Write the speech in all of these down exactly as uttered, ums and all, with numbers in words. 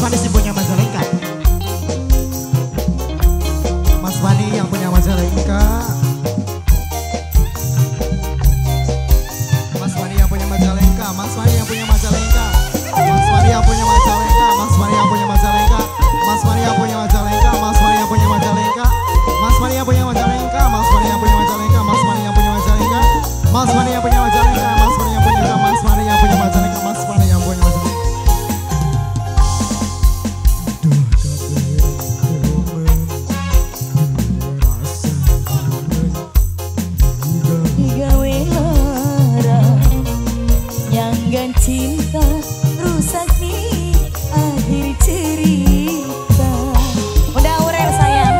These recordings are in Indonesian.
Manis yang punya Majalengka. Mas Fani yang punya Majalengka. Mas Fani yang punya Majalengka. Mas Fani yang punya Majalengka. Mas Fani yang punya Majalengka. Mas Fani yang punya Majalengka. Mas Fani yang punya Majalengka. Mas Fani yang punya Majalengka. Mas Fani yang punya Majalengka. Mas Fani yang punya Majalengka. Mas Fani yang punya Majalengka. Mas Fani yang punya Majalengka. Mas Fani yang punya Mas Fani yang punya Majalengka. Mas Fani yang punya Majalengka. Cinta rusak di akhir cerita. Udah urer sayang.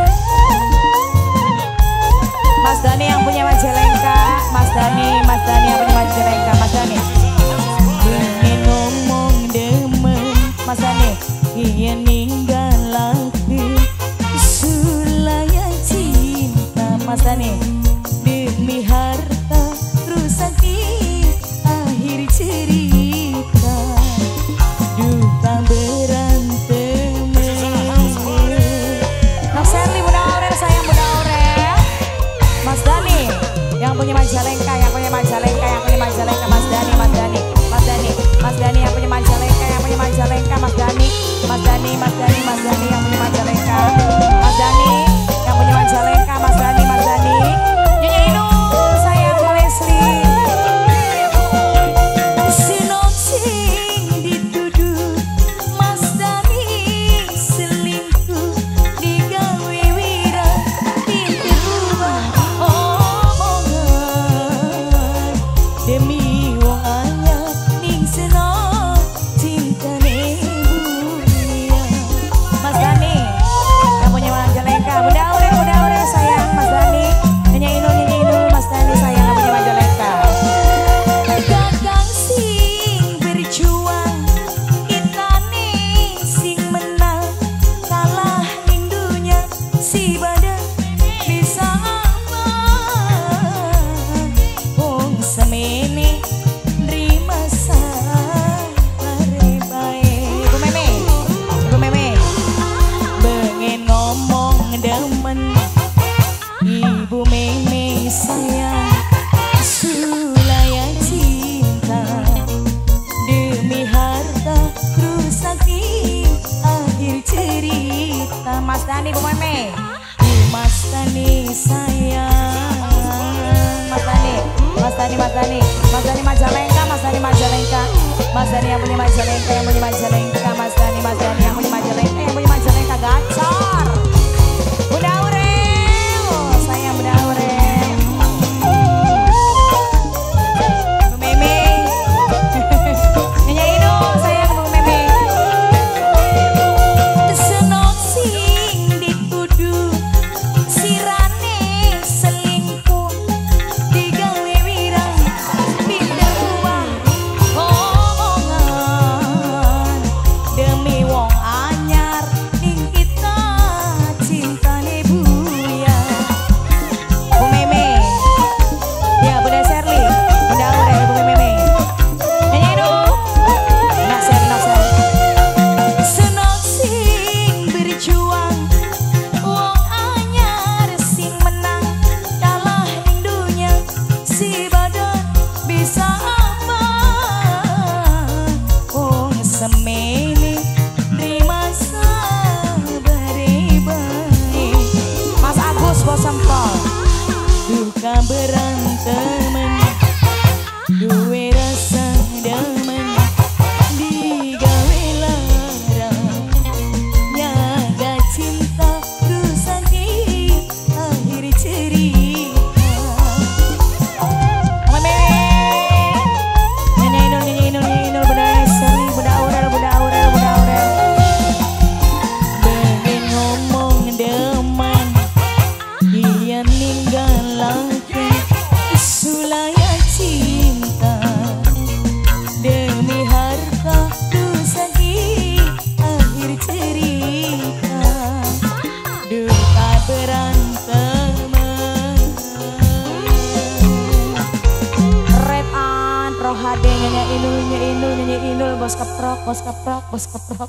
Mas Dani yang punya Majalengka. Mas Dani, Mas Dani yang punya Majalengka. Mas Dani pengen ngomong demen. Mas Dani iya ninggal aku sulaya cinta. Mas Dani demi harta rusak di akhir cerita. Yang punya Majalengka, yang punya Majalengka, yang punya Majalengka, Mas Dani, Mas Dani, Mas Dani, Mas Dani yang punya Majalengka, yang punya Majalengka, Mas Dani, Mas Dani, Mas Dani, Mas Dani yang punya Majalengka, Mas Dani yang punya Majalengka, Mas Dani, Mas Dani, nyanyiin dong sayang Leslie. Sinopsing dituduh Mas Dani selingkuh digawe wira pinter rubah demi wong anyar ning seno cintane bulia. Mas Dani yang punya Majalengka. Bunda Aurel, Bunda Aurel sayang. Mas Dani nyanyiin dulu, nyanyiin dulu Mas Dani sayang yang punya Majalengka. Kakang sing berjuang kita nih sing menang, kalah ning dunya si badan bisa apa wong semene nerima sare bae. Ibu Meme, Ibu Meme pengen ngomong demen. Ibu Meme sayang sulaya cinta demi harta rusak di akhir cerita. Mas Dani, Bu Meme, Mas Dani sayang. Mas Dani, Mas Dani, Mas Dani, Mas Dani Majalengka, Mas Dani Majalengka, Mas Dani yang punya Majalengka, yang punya Majalengka, Mas Dani, Mas Dani yang punya Majalengka, yang punya Majalengka, gacor. Bunda Aurel, sayang Bunda Aurel. Bu Meme, nyanyiin dong sayang Bu Meme. Senok sing dituduh sirane selingkuh digawe wirang pindah uang omongan demi wong anyar ning kita cintane buya. Bu Meme, ya Bunda Sherly, Bunda Aurel, Bu Meme, nyanyiin dong. Nak Sherly, nak Sherly. Senok sing berjuang wong anyar sing menang, kalah ning dunya si badan bisa apa wong semene nerima sabare bae. Mas Agus Bos Sempol duka berantemen duwe rasa demen digawe larang nyaga cinta rusak di akhir cerita. Meme nyanyiin dong, nyanyiin dong, nyanyiin dong Bunda Sherly, Bunda Aurel, Bunda Aurel, Bunda Aurel. Pengen ngomong demen iya ninggal aku sulaya cinta demi harta rusak di akhir cerita. Duka berantemen Rep an Rohade nyanyi inul, nyanyi inul, nyanyi inul. Bos keprok, bos keprok, bos keprok.